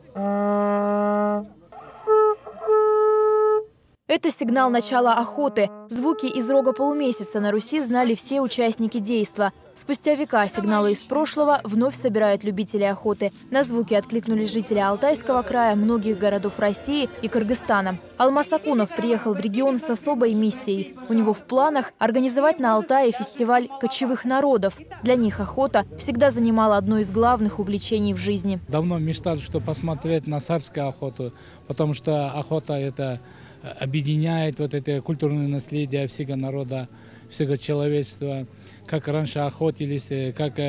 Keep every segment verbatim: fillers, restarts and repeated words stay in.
Это сигнал начала охоты. Звуки из рога полумесяца на Руси знали все участники действа. Спустя века сигналы из прошлого вновь собирают любителей охоты. На звуки откликнулись жители Алтайского края, многих городов России и Кыргызстана. Алмаз Акунов приехал в регион с особой миссией. У него в планах организовать на Алтае фестиваль кочевых народов. Для них охота всегда занимала одно из главных увлечений в жизни. Давно мечтал, что посмотреть на царскую охоту, потому что охота это объединяет вот это культурное наследие всего народа, всего человечества. Как раньше охотились, как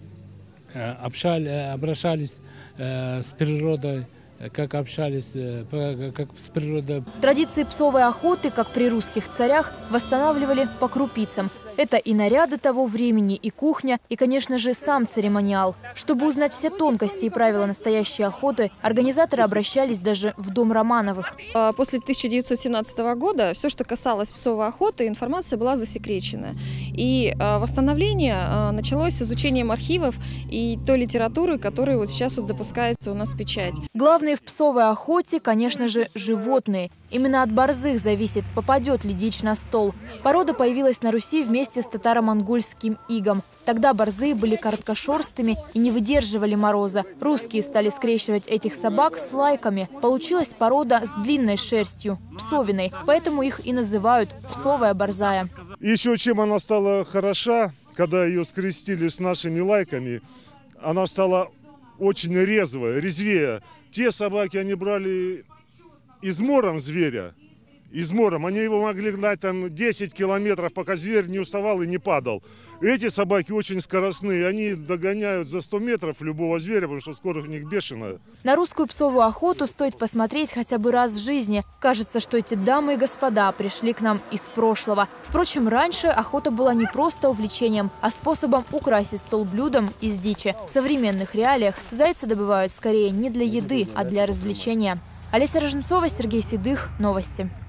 общались, обращались с природой, как общались как с природой. Традиции псовой охоты, как при русских царях, восстанавливали по крупицам. Это и наряды того времени, и кухня, и, конечно же, сам церемониал. Чтобы узнать все тонкости и правила настоящей охоты, организаторы обращались даже в дом Романовых. После тысяча девятьсот семнадцатого года все, что касалось псовой охоты, информация была засекречена. И восстановление началось с изучением архивов и той литературы, которая вот сейчас вот допускается у нас в печать. Главные в псовой охоте, конечно же, животные. Именно от борзых зависит, попадет ли дичь на стол. Порода появилась на Руси вместе с татаро-монгольским игом. Тогда борзые были короткошерстыми и не выдерживали мороза. Русские стали скрещивать этих собак с лайками. Получилась порода с длинной шерстью, псовиной. Поэтому их и называют псовая борзая. Еще чем она стала хороша, когда ее скрестили с нашими лайками, она стала очень резвая, резвее. Те собаки, они брали измором зверя, измором. Они его могли гнать там десять километров, пока зверь не уставал и не падал. Эти собаки очень скоростные, они догоняют за сто метров любого зверя, потому что скорость у них бешеная. На русскую псовую охоту стоит посмотреть хотя бы раз в жизни. Кажется, что эти дамы и господа пришли к нам из прошлого. Впрочем, раньше охота была не просто увлечением, а способом украсить стол блюдом из дичи. В современных реалиях зайца добывают скорее не для еды, а для развлечения. Олеся Роженцова, Сергей Седых. Новости.